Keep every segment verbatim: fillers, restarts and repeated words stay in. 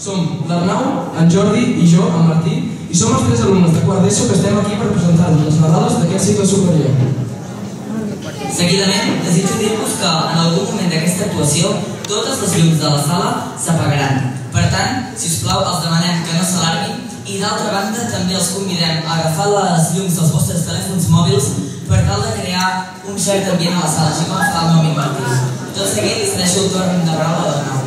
Som l'Arnau, en Jordi i jo, en Martí, i som els tres alumnes de quart d'ESO que estem aquí per presentar-vos les nadales d'aquest cicle superior. Seguidament, desitjo dir-vos que en algun moment d'aquesta actuació totes les llums de la sala s'apagaran. Per tant, si us plau, els demanem que no s'alarmin i d'altra banda també els convidem a agafar les llums dels vostres telèfons mòbils per tal de crear un cert ambient a la sala, així com fa el meu amic Martí. Tot seguit, li cedeixo el torn de paraula de l'Arnau.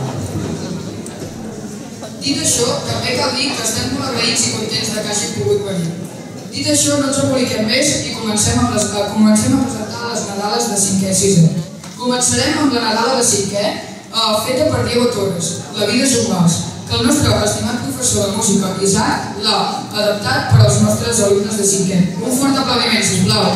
Dit això, també cal dir que estem molt agraïts i contents que hagi pogut venir. Dit això, no ens emboliquem més i comencem a presentar les nadales de cinquè i sisè. Començarem amb la nadala de cinquè, feta per Diego Torres, La vida és un vals, que el nostre estimat professor de música, Isaac, l'ha adaptat per als nostres alumnes de cinquè. Un fort aplaudiment, sisplau.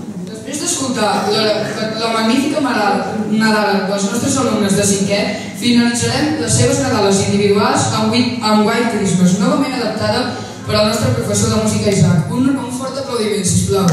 Després d'escoltar la, la magnífica nadala dels nostres alumnes de cinquè, finalitzarem les seves nadales individuals amb, amb White Christmas, novament adaptada per al nostre professor de música Isaac. Un, un fort aplaudiment, sisplau.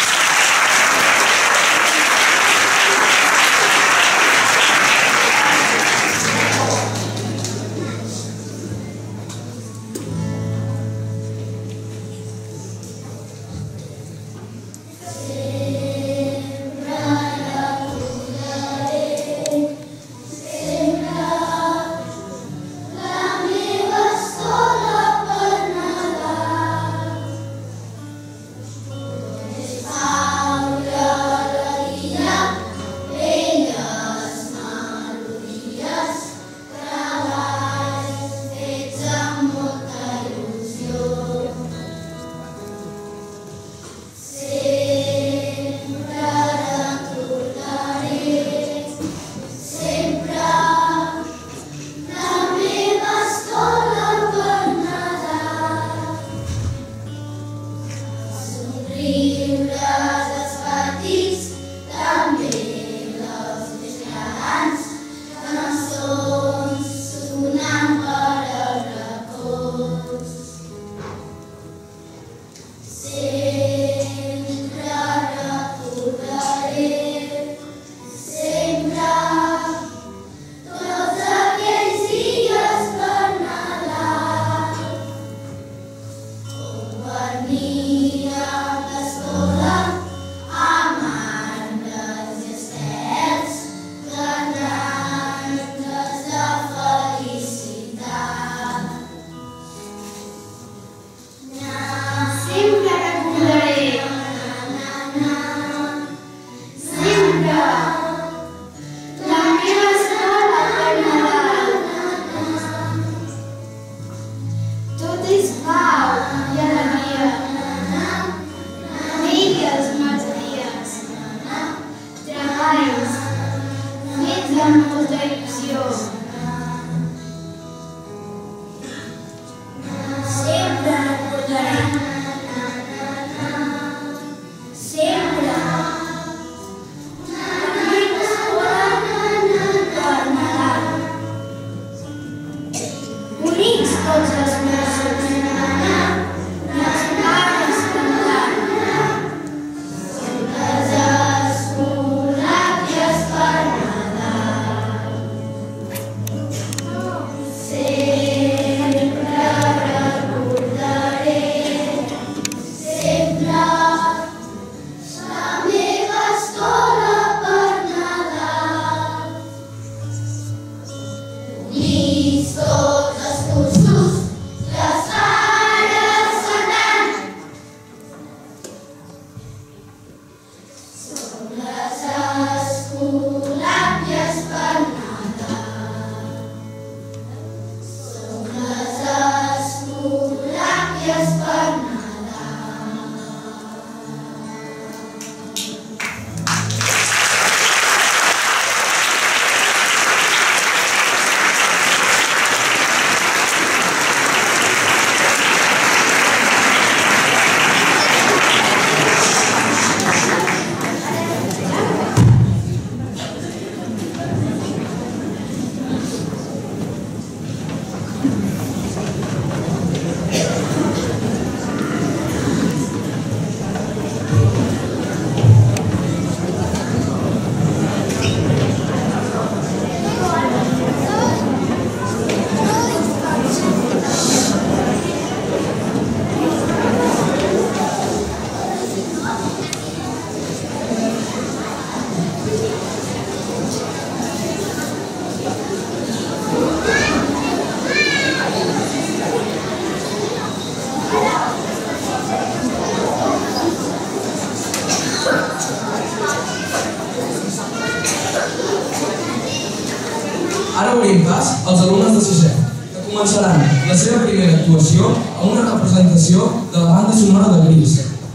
Ara obrim pas als alumnes de sisè, que començaran la seva primera actuació a una representació de la banda sonora de Gris.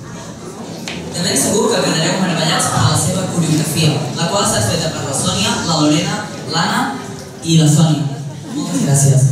De ben segur que quedareu meravellats per la seva coreografia, la qual s'ha feta per la Sònia, la Lorena, l'Anna i la Sònia. Moltes gràcies.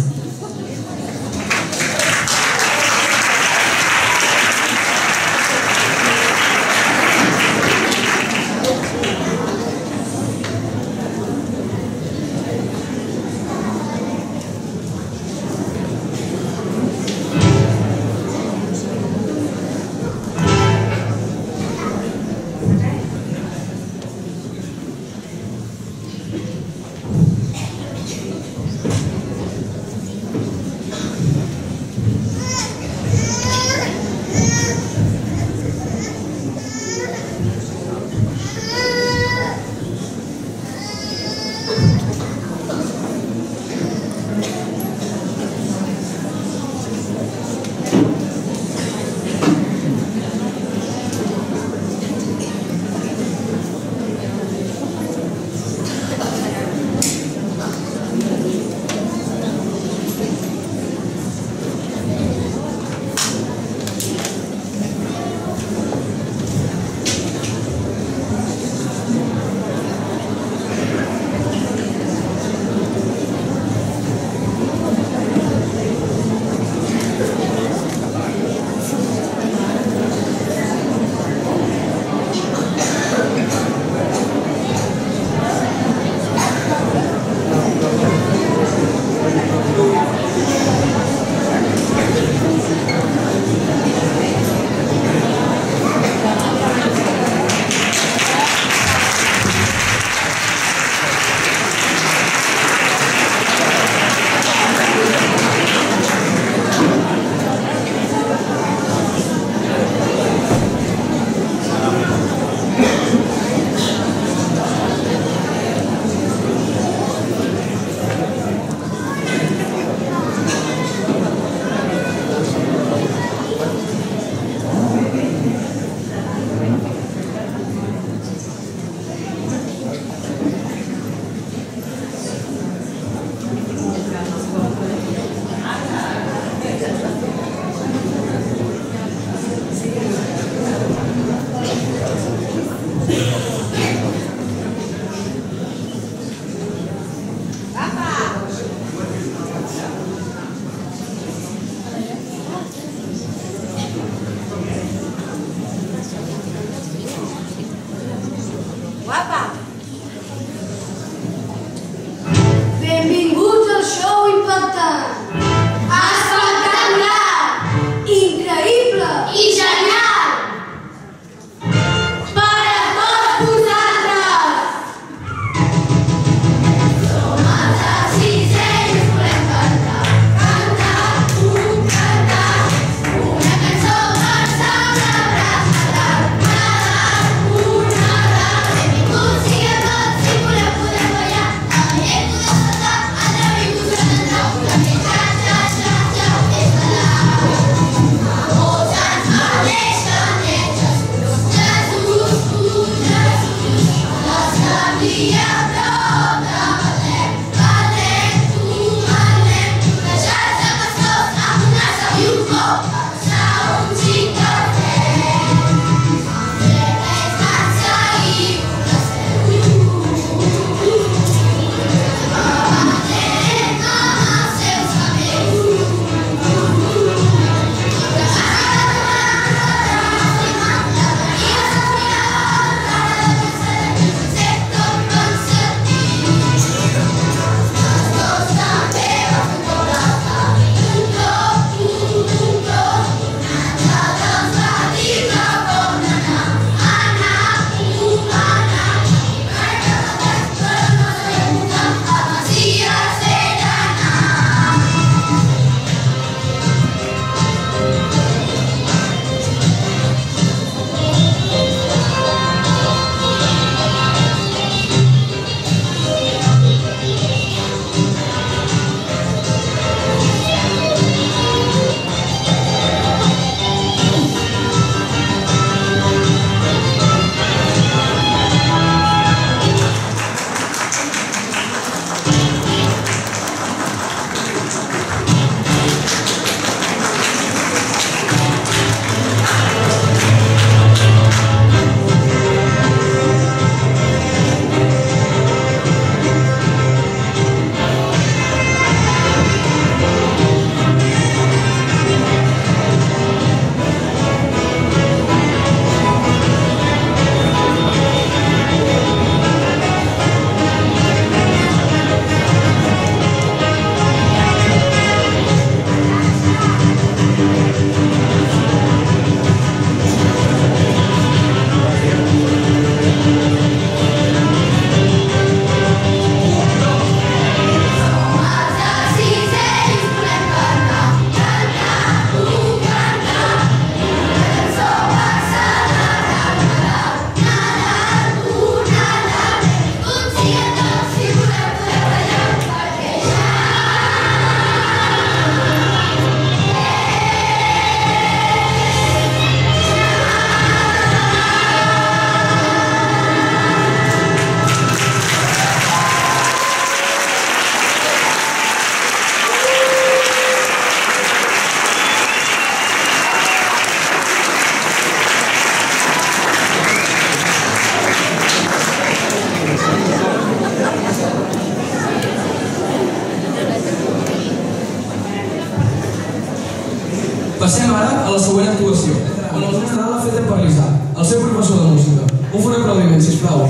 Passem ara a la següent actuació, on els una Nadal feta per l'Isaac, el seu professor de música. Un fort aplaudiment, sisplau.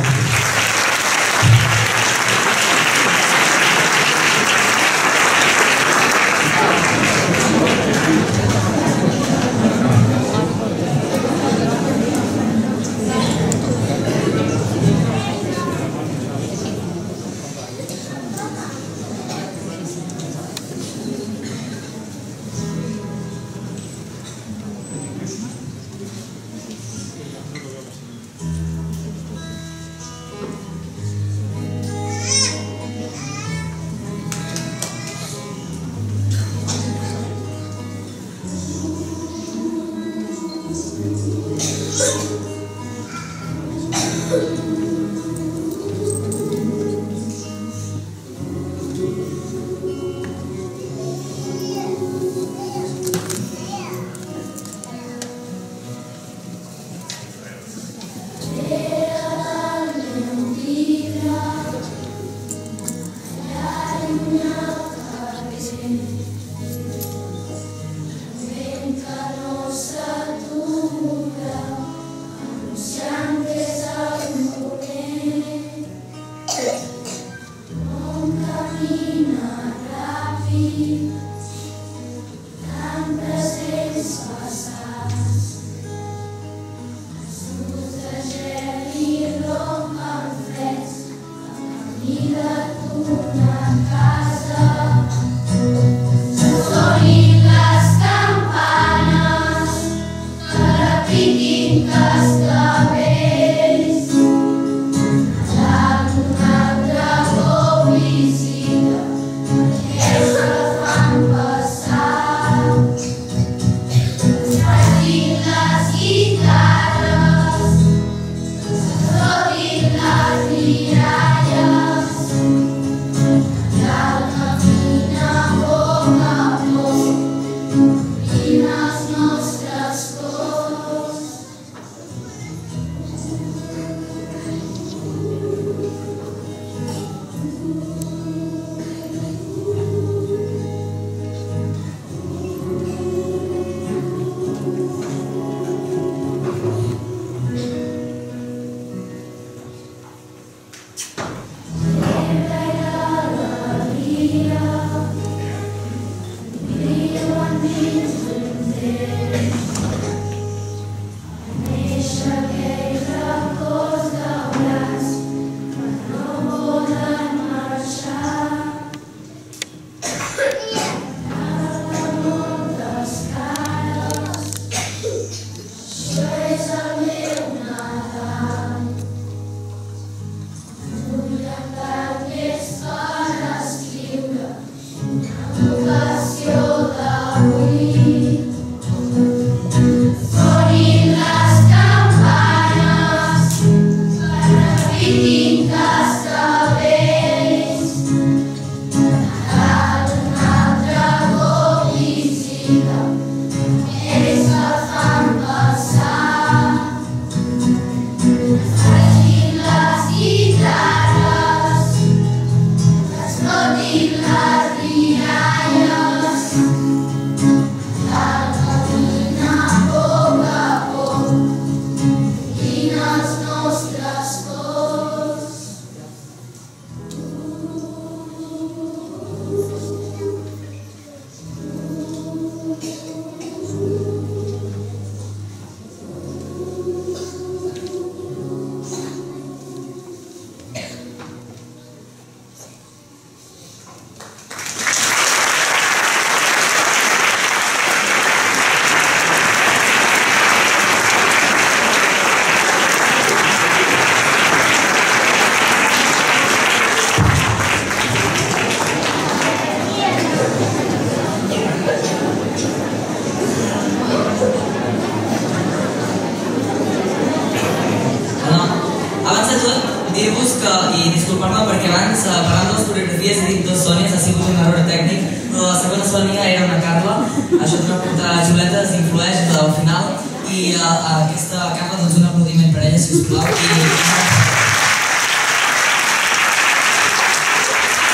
dir-vos que, i disculpar-me perquè abans, eh, parlant de les coreografies, he dit dos Sònies, ha sigut un error tècnic, però la segona Sònia era una Carla, això d'una portar xuletes influeix al final, i eh, aquesta Carla, doncs un aplaudiment per ella, sisplau. I...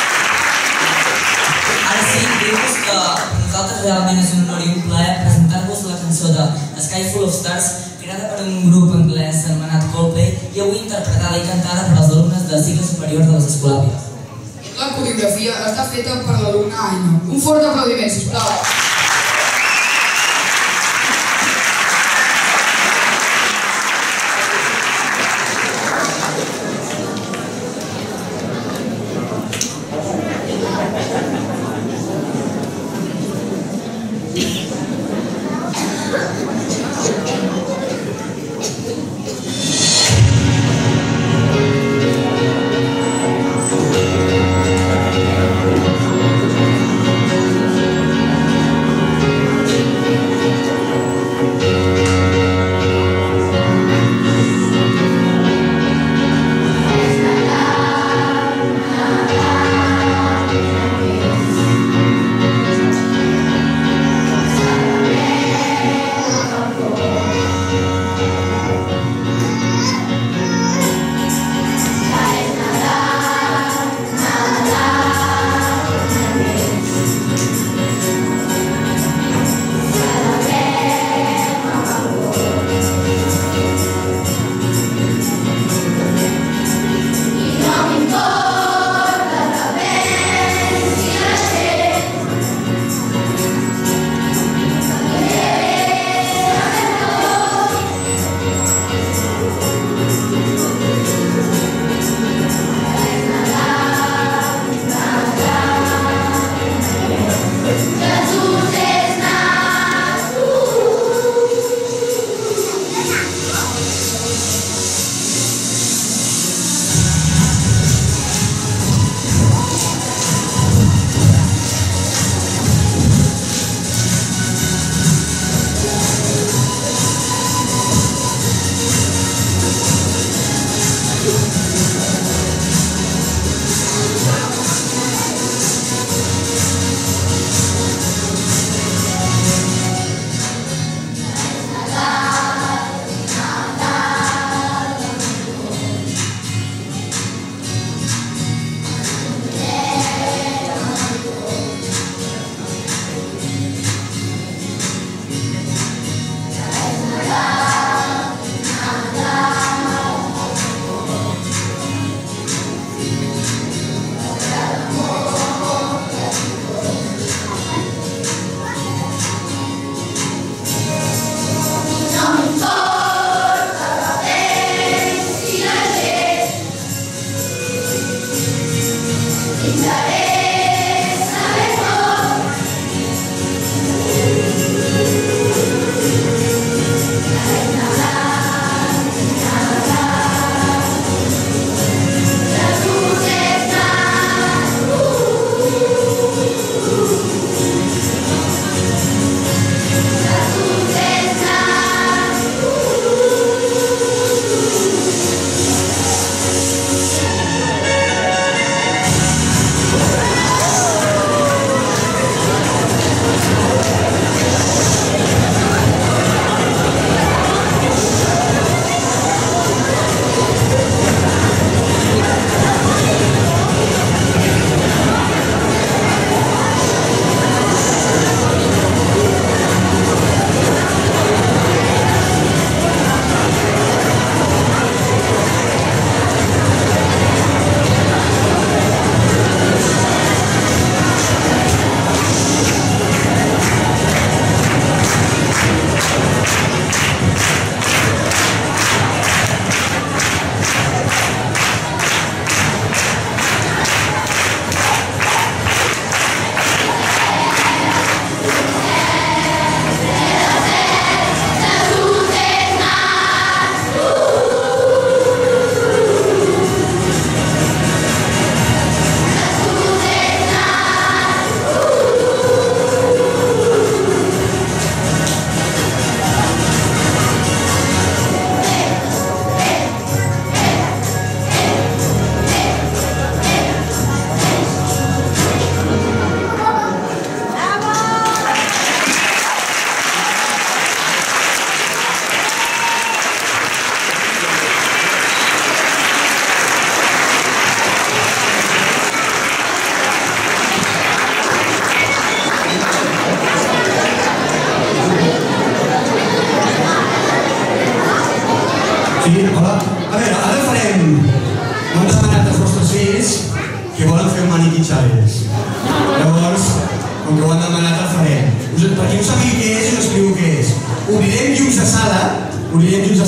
Ara sí, dir-vos que per nosaltres realment és un honor i un plaer presentar-vos Stars, creada per un grup anglès anomenat Coldplay i avui interpretada i cantada per als alumnes de cicle superior de les Escolàpies. La coreografia està feta per l'alumne Aina. Un fort aplaudiment, sisplau.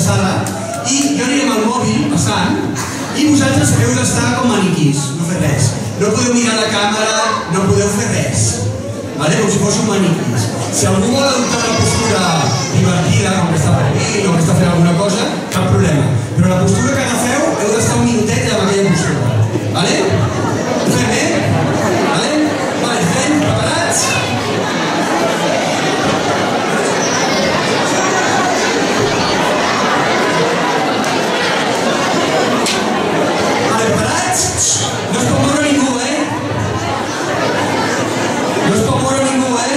sala i jo aniré amb el mòbil passant i vosaltres heu d'estar com maniquís, no fer res. No podeu mirar la càmera, no podeu fer res. Com si fóssiu maniquís. Si algú vol adoptar una postura divertida, com que està partint o que està fent alguna cosa, cap problema. Però la postura que agafeu heu d'estar un minutet amb aquella postura. Vale? Ho fem bé? Vale? Vale, fem, preparats? Vale, preparats? No es pot moure ningú, eh? No es pot moure ningú, eh?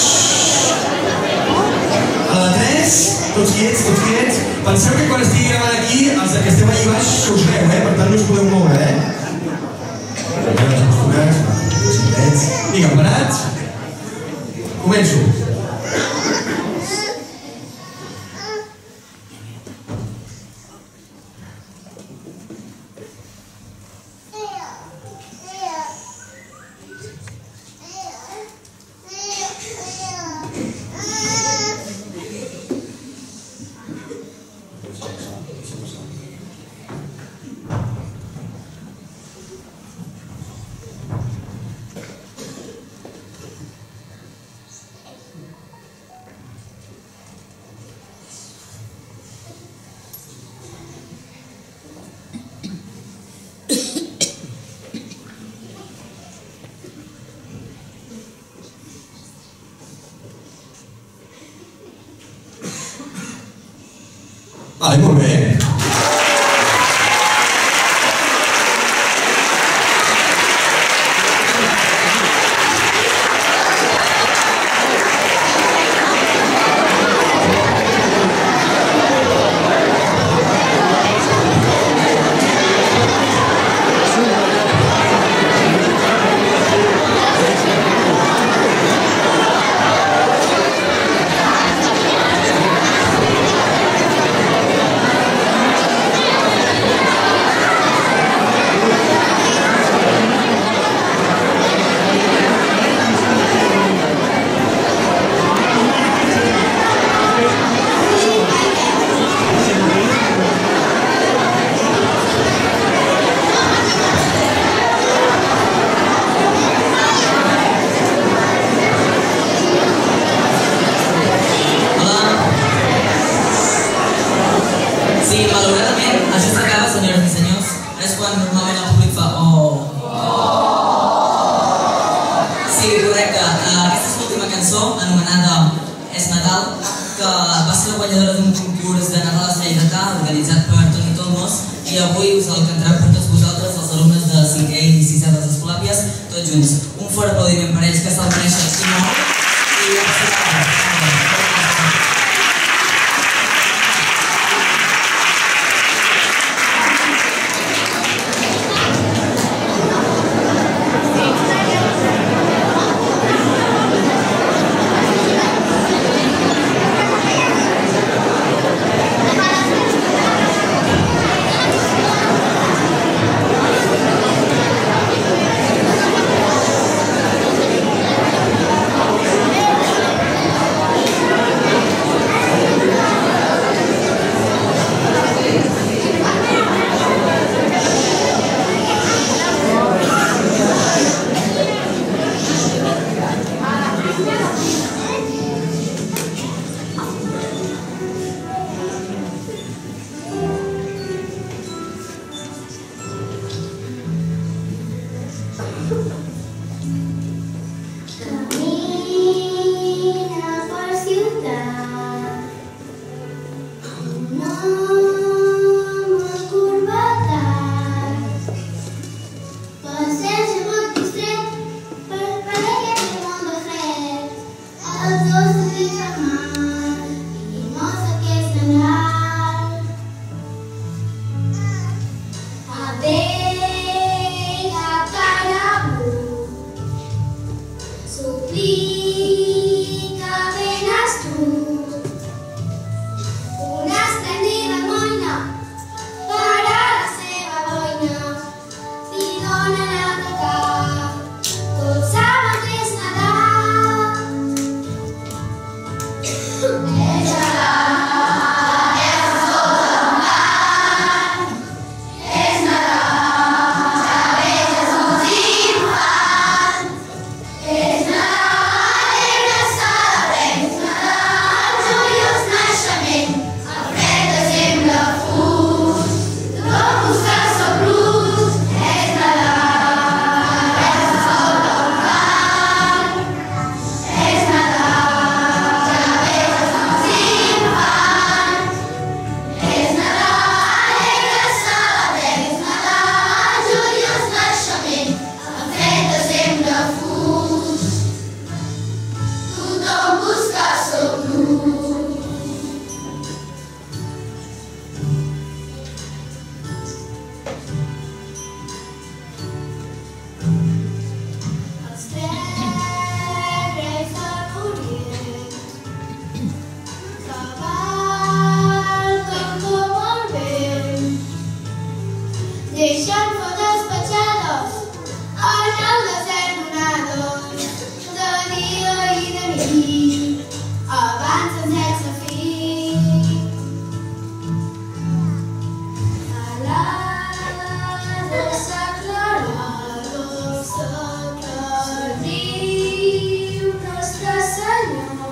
A la tres, tots quiets, tots quiets. Penseu que quan estigui gravant aquí, els que esteu allà baix us veu, eh? Per tant no us podeu moure, eh? Vinga, parats? Començo. Vale, molt bé. deixant fotos petjades en el desert donador de dia i de nit abans d'encets a fi. A la de sa claror que riu Nostre Senyor,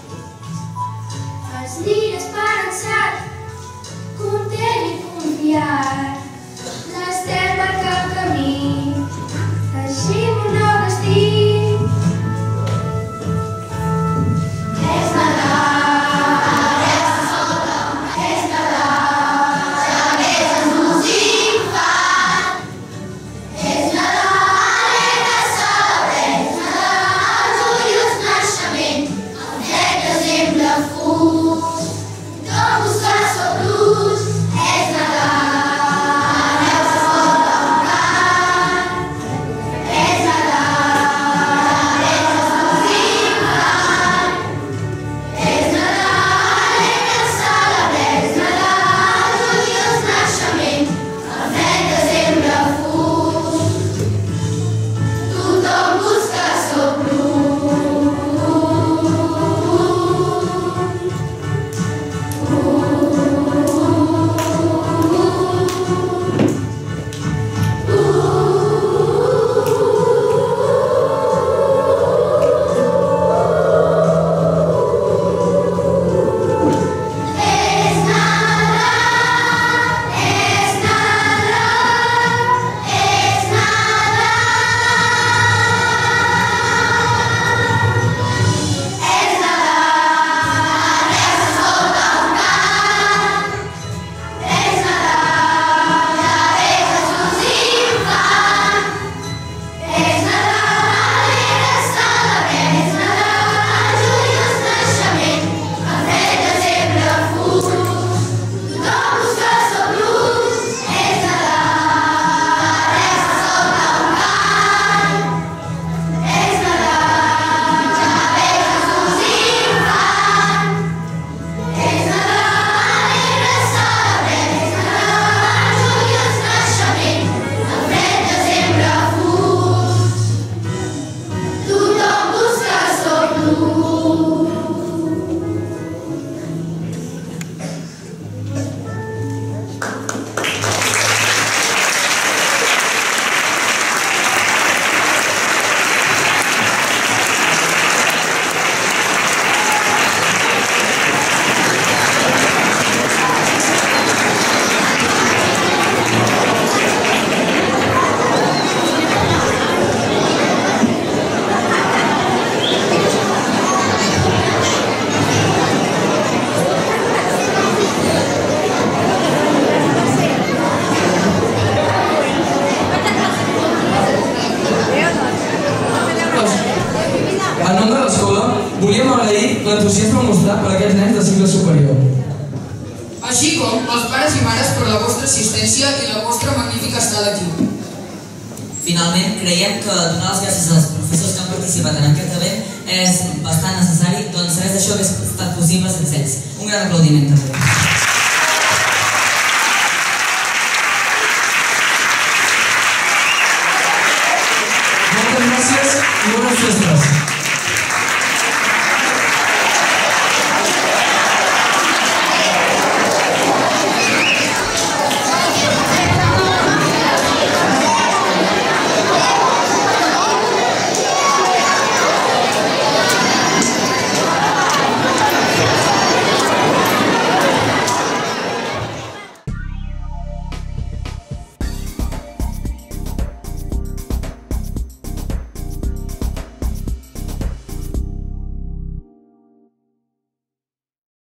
els dir esperançat, content i confiat, l'estel marca el camí, així un nou destí. És Nadal, és Nadal, ja ves els músics fan. És Nadal, alegre celebrem, és Nadal, joiós naixement, el fred desembre fus, no buscar sobre l'ús. És Nadal, neus es porta un cant. És Nadal, és els músics fan. És Nadal, alegre celebrem, és Nadal, joiós naixement, el fred desembre fus, tothom busca sobre l'ús. És Nadal, és Nadal, és Nadal. És Nadal, neus escolta un cant. És Nadal, ja ves els músics fan. És Nadal, alegre celebrem, és Nadal, joiós naixement, el fred desembre fus, tothom busca sobre l'ús. És Nadal, neus escolta un cant. És Nadal, ja ves els músics fan. És Nadal, alegre celebrem, és Nadal, joiós naixement, el fred desembre fus, tothom busca sobre l'ús. En nom de l'escola, volíem agrair l'entusiasme mostrat per aquests nens de cicle superior. Així com als pares i mares per la vostra assistència i la vostra magnífica estada aquí. Finalment, creiem que donar les gràcies als professors que han participat en aquest event és bastant necessari, doncs res d'això hagués estat possible sense ells. Un gran aplaudiment també. Moltes gràcies i bones festes.